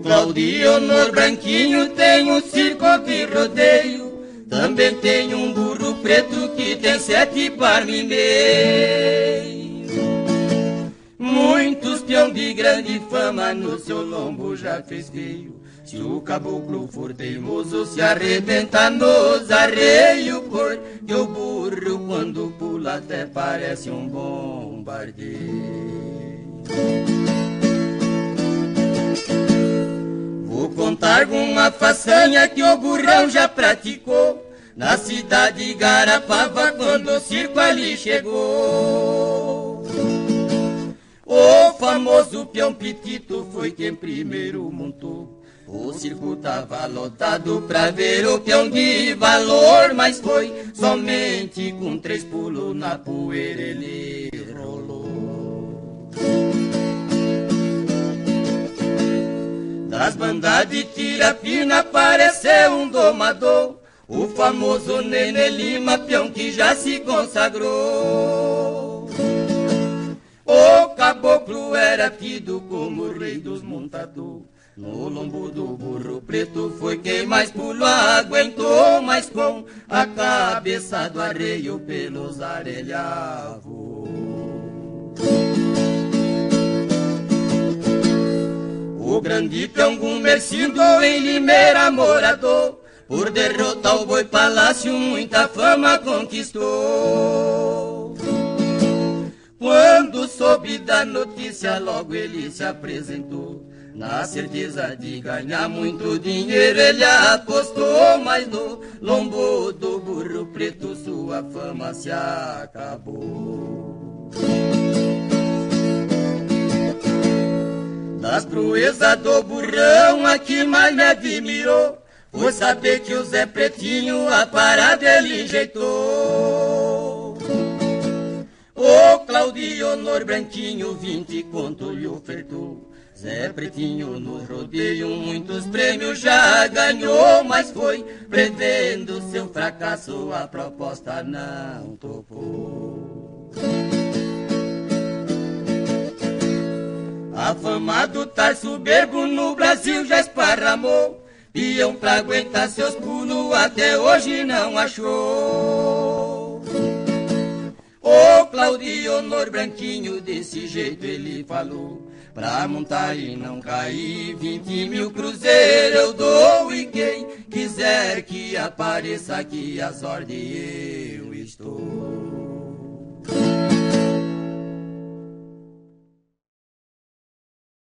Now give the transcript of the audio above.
Claudionor Branquinho tem um circo de rodeio, também tem um burro preto que tem 7 par e meio. Muitos peão de grande fama no seu lombo já fez feio. Se o caboclo for teimoso, se arrebenta nos arreios, porque o burro quando pula até parece um bombardeio. Vou contar uma façanha que o burrão já praticou na cidade de Garapava quando o circo ali chegou. O famoso peão Pitito foi quem primeiro montou. O circo tava lotado pra ver o peão de valor, mas foi somente com 3 pulos na poeira ele rolou. Das bandas de Tirapina apareceu um domador, o famoso Nenê Lima, peão que já se consagrou. O caboclo era tido como o rei dos montadores. No lombo do burro preto foi quem mais pulou, aguentou, mas com a cabeça do arreio pelos arelhavos. O grande peão Gumercindo em Limeira morador, por derrotar o boi palácio muita fama conquistou. Quando soube da notícia logo ele se apresentou, na certeza de ganhar muito dinheiro ele apostou, mas no lombo do burro preto sua fama se acabou. Das proezas do burrão a que mais me admirou foi saber que o Zé Pretinho a parada ele enjeitou. O Claudionor Branquinho 20 conto lhe ofertou. Zé Pretinho no rodeio muitos prêmios já ganhou, mas foi prevendo seu fracasso, a proposta não topou. A fama do Tarso Berbo no Brasil já esparramou, peão pra aguentar seus pulos até hoje não achou. O Claudionor Branquinho desse jeito ele falou: pra montar e não cair 20 mil cruzeiros eu dou, e quem quiser que apareça aqui às ordens eu estou.